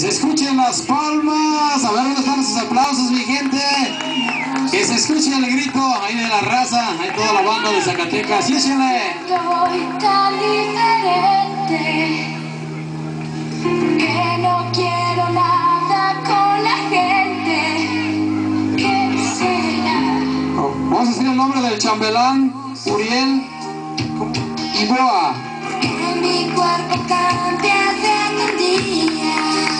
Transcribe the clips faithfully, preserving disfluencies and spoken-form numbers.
se escuchen las palmas. A ver dónde están esos aplausos, mi gente. Que se escuche el grito ahí de la raza, ahí toda la banda de Zacatecas. Y échenle. Yo voy tan diferente que no quiero nada con la gente. ¿Qué será? Oh, vamos a decir el nombre del chambelán, Uriel y Boa. Que mi cuerpo cambia de un día.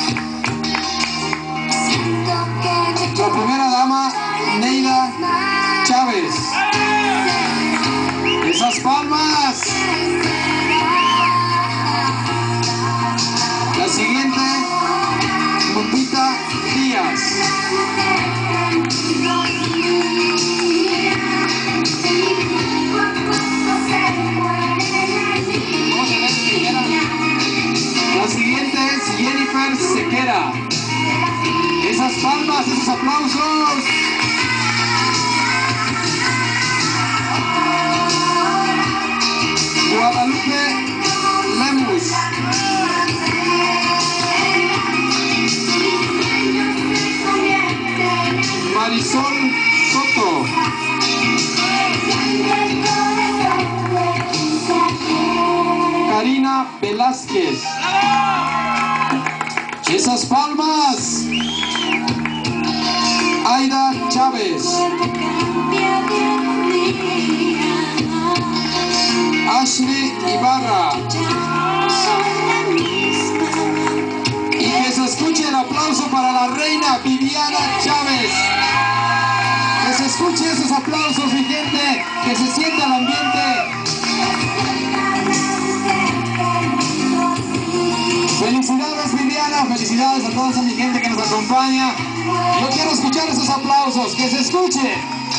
Siento que La primera dama, Neida Chávez. Esas palmas. La siguiente, Lupita Díaz. La siguiente es Jennifer Sequera. Esas palmas, esos aplausos. Guadalupe Lemus. Marisol Soto. Karina Velázquez. Esas palmas. Aida Chávez. Ashley Ibarra. Y que se escuche el aplauso para la reina Viviana Chávez. Que se escuche esos aplausos, mi gente. Que se sienta el ambiente. Felicidades, Viviana. Felicidades a toda esa mi gente que nos acompaña. Yo quiero escuchar esos aplausos. Que se escuche.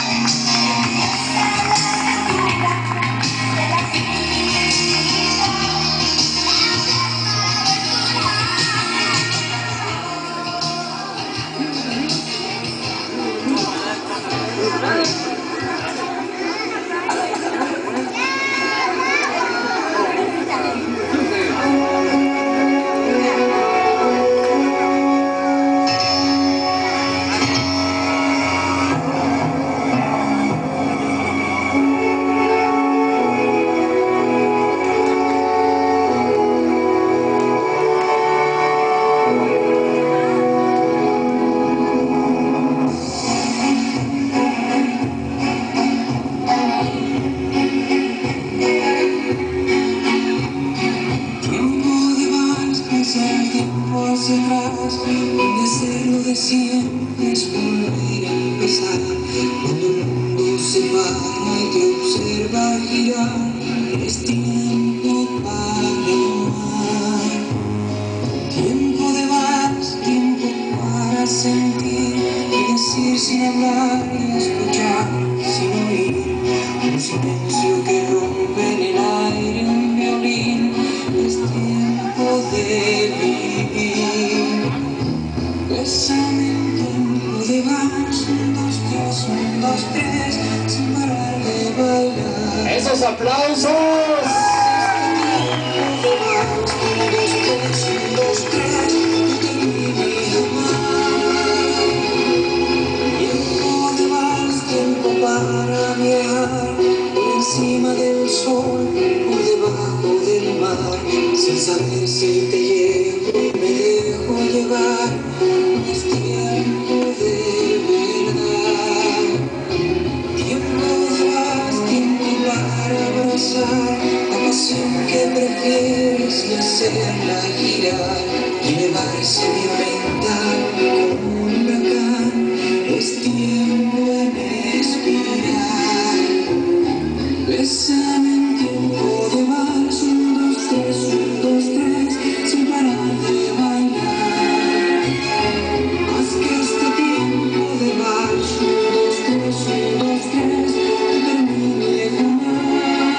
Y hacerlo de siempre es volver a empezar. Cuando el mundo se para y te observa girar, es tiempo para amar. Tiempo de vals, tiempo para sentir y decir sin hablar y escuchar sin oír. Un silencio que rompe en el aire un violín. Es tiempo de vivir. Bésame en tiempo de vals, un, dos, tres, un, dos, tres, sin parar de bailar. ¡Esos aplausos! Tiempo de vals, un, dos, tres, un, dos, tres, no te olvides jamás. Tiempo de vals, tiempo para viajar por encima del sol, por debajo del mar, sin saber si te llevo y me dejo llevar. Es tiempo de verdad. Tiempo de vals, tiempo para abrazar la pasión que prefieres y hacerla girar y elevarse violenta como un huracán. Es tiempo de respirar. Bésame en tiempo de vals, un, dos, tres, un, dos, tres, sin parar de bailar. Haz que este tiempo de vals, un, dos, tres, un, dos, tres, no termine jamás.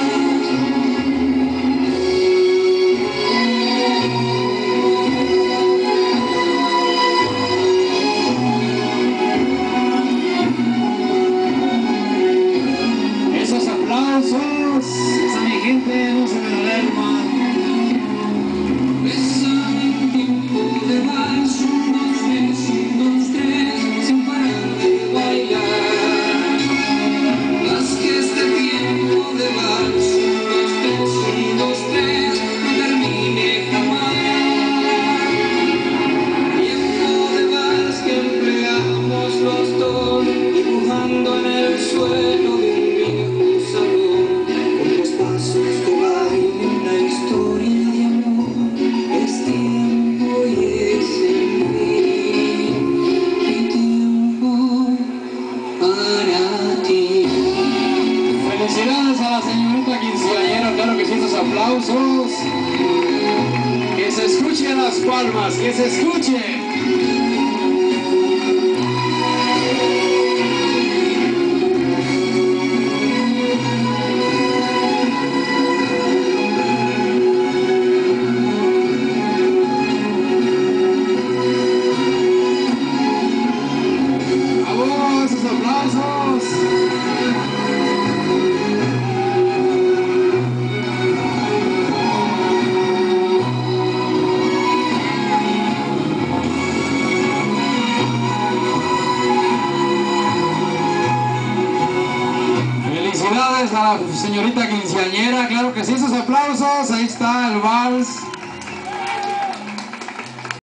escuchen las palmas, que se escuche. Felicidades a la señorita quinceañera, claro que sí, esos aplausos, ahí está el vals.